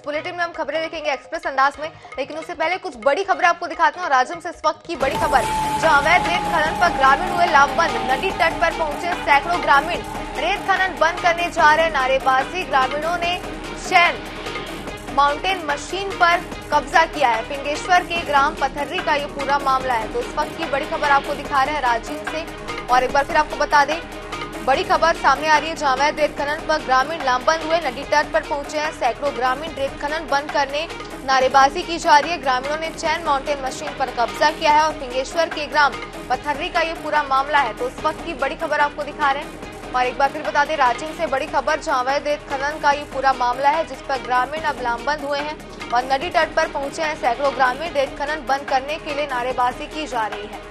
Bulletin में हम खबरें देखेंगे एक्सप्रेस अंदाज में, लेकिन उससे पहले कुछ बड़ी खबरें आपको दिखाते हैं। और राज्य से इस वक्त की बड़ी खबर, जहां अवैध रेत खनन पर ग्रामीण हुए लामबंद, नदी तट पर पहुंचे सैकड़ों ग्रामीण, रेत खनन बंद करने जा रहे नारेबाजी। ग्रामीणों ने चैन माउंटेन मशीन पर कब्जा किया है। फिंगेश्वर के ग्राम पथर्री का ये पूरा मामला है। तो इस वक्त की बड़ी खबर आपको दिखा रहे हैं राजीव से। और एक बार फिर आपको बता दें, बड़ी खबर सामने आ रही है, जहां अवैध रेत खनन पर ग्रामीण लामबंद हुए, नदी तट पर पहुंचे हैं सैकड़ों ग्रामीण, रेत खनन बंद करने नारेबाजी की जा रही है। ग्रामीणों ने चैन माउंटेन मशीन पर कब्जा किया है और फिंगेश्वर के ग्राम पथर्री का ये पूरा मामला है। तो इस वक्त की बड़ी खबर आपको दिखा रहे हैं। और एक बार फिर बता दें, रांची से बड़ी खबर, जहां अवैध रेत खनन का ये पूरा मामला है, जिस पर ग्रामीण अब लामबंद हुए हैं और नदी तट पर पहुंचे हैं सैकड़ों ग्रामीण, रेत खनन बंद करने के लिए नारेबाजी की जा रही है।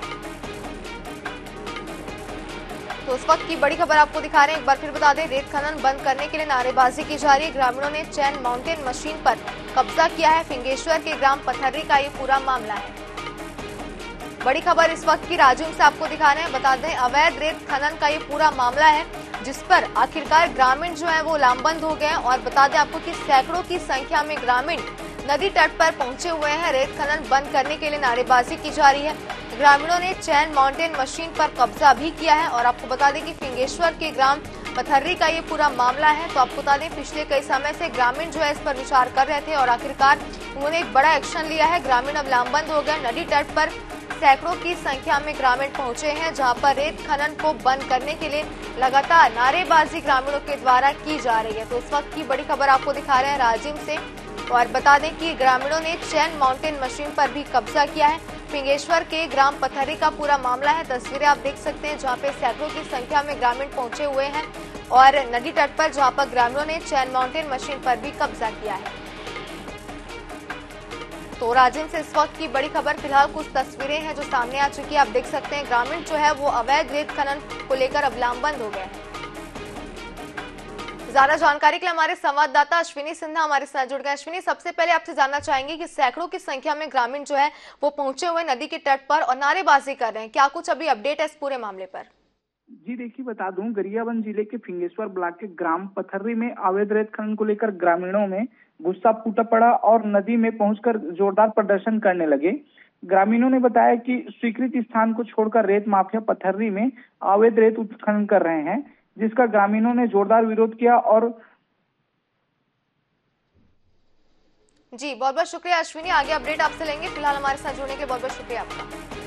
तो उस वक्त की बड़ी खबर आपको दिखा रहे हैं। एक बार फिर बता दें, रेत खनन बंद करने के लिए नारेबाजी की जा रही है। ग्रामीणों ने चैन माउंटेन मशीन पर कब्जा किया है। फिंगेश्वर के ग्राम पथर्री का ये पूरा मामला है। बड़ी खबर इस वक्त की राजू से आपको दिखा रहे हैं। बता दें, अवैध रेत खनन का ये पूरा मामला है, जिस पर आखिरकार ग्रामीण जो है वो लामबंद हो गए हैं। और बता दें आपको कि सैकड़ों की संख्या में ग्रामीण नदी तट पर पहुंचे हुए हैं। रेत खनन बंद करने के लिए नारेबाजी की जा रही है। ग्रामीणों ने चैन माउंटेन मशीन पर कब्जा भी किया है। और आपको बता दें कि फिंगेश्वर के ग्राम पथर्री का ये पूरा मामला है। तो आपको बता दें, पिछले कई समय से ग्रामीण जो है इस पर विचार कर रहे थे और आखिरकार उन्होंने एक बड़ा एक्शन लिया है। ग्रामीण अब लामबंद हो गए। नदी तट पर सैकड़ों की संख्या में ग्रामीण पहुंचे हैं, जहां पर रेत खनन को बंद करने के लिए लगातार नारेबाजी ग्रामीणों के द्वारा की जा रही है। तो इस वक्त की बड़ी खबर आपको दिखा रहे हैं राजीव से। और बता दें कि ग्रामीणों ने चैन माउंटेन मशीन पर भी कब्जा किया है। फिंगेश्वर के ग्राम पथर्री का पूरा मामला है। तस्वीरें आप देख सकते हैं, जहां पे सैकड़ों की संख्या में ग्रामीण पहुंचे हुए हैं और नदी तट पर, जहां पर ग्रामीणों ने चैन माउंटेन मशीन पर भी कब्जा किया है। तो राजीव से इस वक्त की बड़ी खबर, फिलहाल कुछ तस्वीरें हैं जो सामने आ चुकी है। आप देख सकते हैं, ग्रामीण जो है वो अवैध रेत खनन को लेकर अब लामबंद हो गए हैं। ज्यादा जानकारी के लिए हमारे संवाददाता अश्विनी सिन्हा हमारे साथ जुड़ गए। अश्विनी, सबसे पहले आपसे जानना चाहेंगे कि सैकड़ों की संख्या में ग्रामीण जो है वो पहुंचे हुए नदी के तट पर और नारेबाजी कर रहे हैं, क्या कुछ अभी अपडेट है इस पूरे मामले पर? जी देखिए, बता दूं, गरियाबंद जिले के फिंगेश्वर ब्लॉक के ग्राम पथर्री में अवैध रेत खनन को लेकर ग्रामीणों में गुस्सा फूटा पड़ा और नदी में पहुंचकर जोरदार प्रदर्शन करने लगे। ग्रामीणों ने बताया कि स्वीकृत स्थान को छोड़कर रेत माफिया पथर्री में अवैध रेत उत्खनन कर रहे हैं, जिसका ग्रामीणों ने जोरदार विरोध किया। और जी बहुत बहुत शुक्रिया अश्विनी, आगे अपडेट आपसे लेंगे। फिलहाल हमारे साथ जुड़ने के बहुत बहुत शुक्रिया आपका।